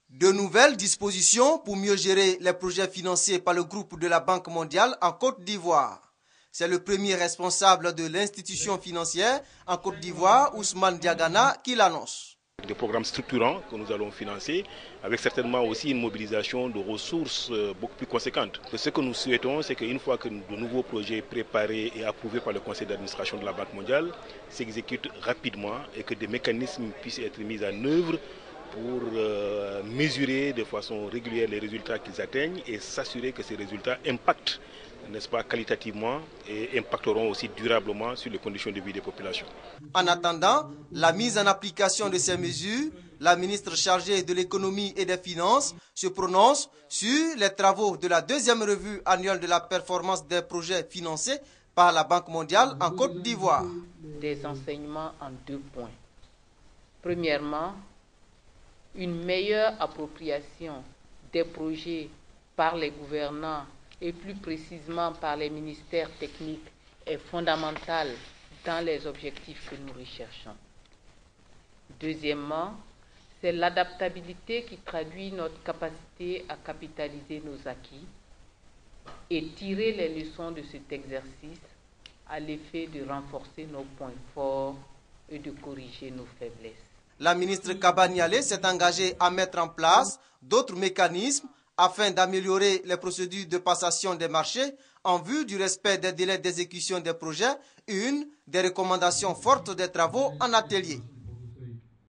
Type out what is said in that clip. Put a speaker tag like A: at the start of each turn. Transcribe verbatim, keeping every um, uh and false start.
A: De nouvelles dispositions pour mieux gérer les projets financés par le groupe de la Banque mondiale en Côte d'Ivoire. C'est le premier responsable de l'institution financière en Côte d'Ivoire, Ousmane Diagana, qui l'annonce.
B: Des programmes structurants que nous allons financer, avec certainement aussi une mobilisation de ressources beaucoup plus conséquentes. Ce que nous souhaitons, c'est qu'une fois que de nouveaux projets préparés et approuvés par le conseil d'administration de la Banque mondiale s'exécutent rapidement et que des mécanismes puissent être mis en œuvre pour euh, mesurer de façon régulière les résultats qu'ils atteignent et s'assurer que ces résultats impactent, n'est-ce pas, qualitativement et impacteront aussi durablement sur les conditions de vie des populations.
A: En attendant la mise en application de ces mesures, la ministre chargée de l'économie et des finances se prononce sur les travaux de la deuxième revue annuelle de la performance des projets financés par la Banque mondiale en Côte d'Ivoire.
C: Des enseignements en deux points. Premièrement, une meilleure appropriation des projets par les gouvernants et plus précisément par les ministères techniques est fondamentale dans les objectifs que nous recherchons. Deuxièmement, c'est l'adaptabilité qui traduit notre capacité à capitaliser nos acquis et tirer les leçons de cet exercice à l'effet de renforcer nos points forts et de corriger nos faiblesses.
A: La ministre Kaba Nialé s'est engagée à mettre en place d'autres mécanismes afin d'améliorer les procédures de passation des marchés en vue du respect des délais d'exécution des projets, une des recommandations fortes des travaux en atelier.